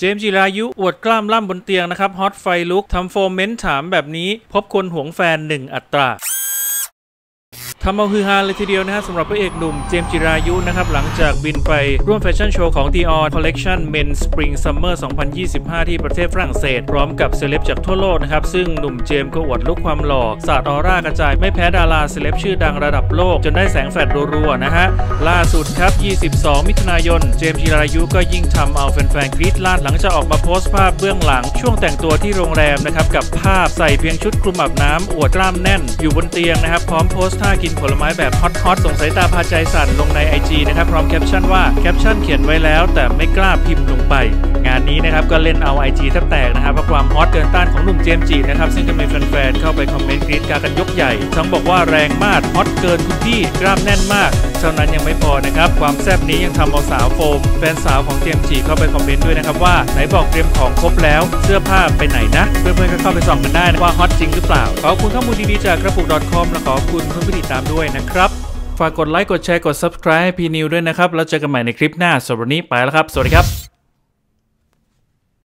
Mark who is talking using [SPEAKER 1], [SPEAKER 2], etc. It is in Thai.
[SPEAKER 1] จมส์จิรายุอวดกล้ามล่ำบนเตียงนะครับฮอตไฟลุกทำโฟมเมนต์ถามแบบนี้พบคนหวงแฟน1 อัตราทำเอาฮือฮาเลยทีเดียวนะฮะสำหรับพระเอกหนุ่มเจมส์จิรายุนะครับหลังจากบินไปร่วมแฟชั่นโชว์ของ Dior Collection Men Spring Summer 2025 ที่ประเทศฝรั่งเศสพร้อมกับเซเลบจากทั่วโลกนะครับซึ่งหนุ่มเจมส์ก็อวดลุคความหล่อสาดออร่ากระจายไม่แพ้ดาราเซเลบชื่อดังระดับโลกจนได้แสงแฟลชรัวๆนะฮะล่าสุดครับ22 มิถุนายนเจมส์จิรายุก็ยิ่งทำเอาแฟนๆกรี๊ดลั่นหลังจากออกมาโพสต์ภาพเบื้องหลังช่วงแต่งตัวที่โรงแรมนะครับกับภาพใส่เพียงชุดคลุมอาบน้ำอวดกล้ามแน่นอยู่บนเตียงนะครับพร้อมโพสต์ท่ากินผลไม้แบบฮอตส่งสายตาพาใจสั่นลงใน IG นะครับพร้อมแคปชั่นว่าแคปชั่นเขียนไว้แล้วแต่ไม่กล้าพิมพ์ลงไปงานนี้นะครับก็เล่นเอา IG แทบแตกนะครับเพราะความฮอตเกินต้านของหนุ่มเจมส์จินะครับซึ่งก็มีแฟนๆเข้าไปคอมเมนต์กรี๊ดกันยกใหญ่ทั้งบอกว่าแรงมากฮอตเกินทุกที่กล้ามแน่นมากเท่านั้นยังไม่พอนะครับความแซ่บนี้ยังทำเอาสาวโฟมแฟนสาวของเจมส์จิเข้าไปคอมเมนต์ด้วยนะครับว่าไหนบอกเตรียมของครบแล้วเสื้อผ้าไปไหนนะเพื่อนๆก็เข้าไปส่องกันได้นะว่าฮอตจริงหรือเปล่าขอบคุณข้อมูลดีๆจากกระปุก .com และขอบคุณเพื่อนผู้ติดตามด้วยนะครับฝากกดไลค์กดแชร์กด Subscribe ให้พี่นิวด้วยนะครับแล้วเจอกันใหม่ในคลิปหน้าสำหรับวันนี้ไปแล้วครับสวัสดีครับ